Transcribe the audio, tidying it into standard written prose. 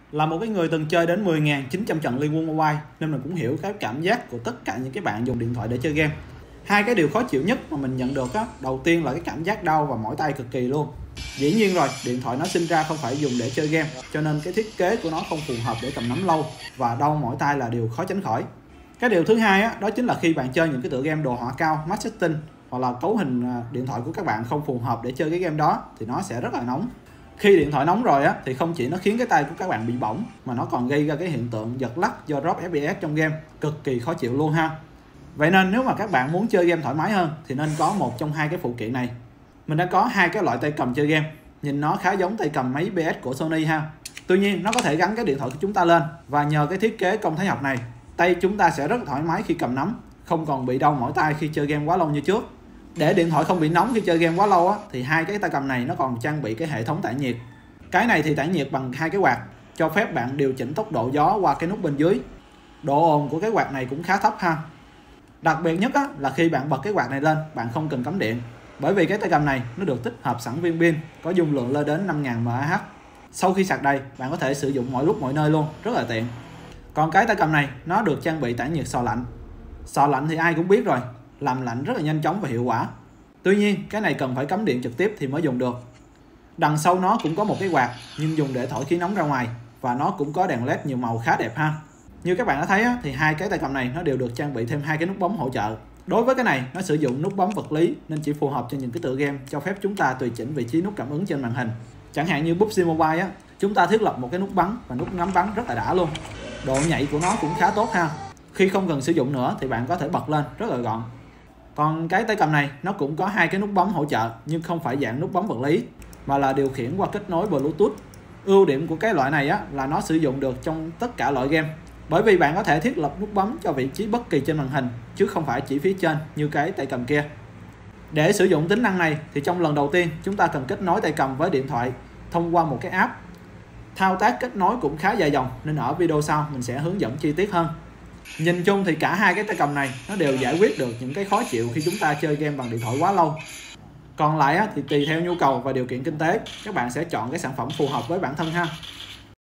Là một cái người từng chơi đến 10.900 trận Liên Quân Mobile nên mình cũng hiểu cái cảm giác của tất cả những cái bạn dùng điện thoại để chơi game. Hai cái điều khó chịu nhất mà mình nhận được á, đầu tiên là cái cảm giác đau và mỏi tay cực kỳ luôn. Dĩ nhiên rồi, điện thoại nó sinh ra không phải dùng để chơi game, cho nên cái thiết kế của nó không phù hợp để cầm nắm lâu và đau mỏi tay là điều khó tránh khỏi. Cái điều thứ hai á, đó chính là khi bạn chơi những cái tựa game đồ họa cao, max setting hoặc là cấu hình điện thoại của các bạn không phù hợp để chơi cái game đó thì nó sẽ rất là nóng. Khi điện thoại nóng rồi á thì không chỉ nó khiến cái tay của các bạn bị bỏng mà nó còn gây ra cái hiện tượng giật lắc do drop FPS trong game, cực kỳ khó chịu luôn ha. Vậy nên nếu mà các bạn muốn chơi game thoải mái hơn thì nên có một trong hai cái phụ kiện này. Mình đã có hai cái loại tay cầm chơi game, nhìn nó khá giống tay cầm máy PS của Sony ha. Tuy nhiên nó có thể gắn cái điện thoại của chúng ta lên và nhờ cái thiết kế công thái học này, tay chúng ta sẽ rất thoải mái khi cầm nắm, không còn bị đau mỏi tay khi chơi game quá lâu như trước. Để điện thoại không bị nóng khi chơi game quá lâu á, thì hai cái tay cầm này nó còn trang bị cái hệ thống tản nhiệt. Cái này thì tản nhiệt bằng hai cái quạt, cho phép bạn điều chỉnh tốc độ gió qua cái nút bên dưới. Độ ồn của cái quạt này cũng khá thấp ha. Đặc biệt nhất á, là khi bạn bật cái quạt này lên, bạn không cần cắm điện, bởi vì cái tay cầm này nó được tích hợp sẵn viên pin có dung lượng lên đến 5000 mAh. Sau khi sạc đầy, bạn có thể sử dụng mọi lúc mọi nơi luôn, rất là tiện. Còn cái tay cầm này nó được trang bị tản nhiệt sò lạnh. Sò lạnh thì ai cũng biết rồi, làm lạnh rất là nhanh chóng và hiệu quả. Tuy nhiên cái này cần phải cắm điện trực tiếp thì mới dùng được. Đằng sau nó cũng có một cái quạt nhưng dùng để thổi khí nóng ra ngoài, và nó cũng có đèn led nhiều màu khá đẹp ha. Như các bạn đã thấy á, thì hai cái tay cầm này nó đều được trang bị thêm hai cái nút bấm hỗ trợ. Đối với cái này nó sử dụng nút bấm vật lý nên chỉ phù hợp cho những cái tựa game cho phép chúng ta tùy chỉnh vị trí nút cảm ứng trên màn hình. Chẳng hạn như PUBG Mobile á, chúng ta thiết lập một cái nút bắn và nút ngắm bắn rất là đã luôn. Độ nhạy của nó cũng khá tốt ha. Khi không cần sử dụng nữa thì bạn có thể bật lên rất là gọn. Còn cái tay cầm này nó cũng có hai cái nút bấm hỗ trợ nhưng không phải dạng nút bấm vật lý mà là điều khiển qua kết nối Bluetooth. Ưu điểm của cái loại này á là nó sử dụng được trong tất cả loại game, bởi vì bạn có thể thiết lập nút bấm cho vị trí bất kỳ trên màn hình chứ không phải chỉ phía trên như cái tay cầm kia. Để sử dụng tính năng này thì trong lần đầu tiên chúng ta cần kết nối tay cầm với điện thoại thông qua một cái app. Thao tác kết nối cũng khá dài dòng nên ở video sau mình sẽ hướng dẫn chi tiết hơn. Nhìn chung thì cả hai cái tay cầm này nó đều giải quyết được những cái khó chịu khi chúng ta chơi game bằng điện thoại quá lâu. Còn lại thì tùy theo nhu cầu và điều kiện kinh tế, các bạn sẽ chọn cái sản phẩm phù hợp với bản thân ha.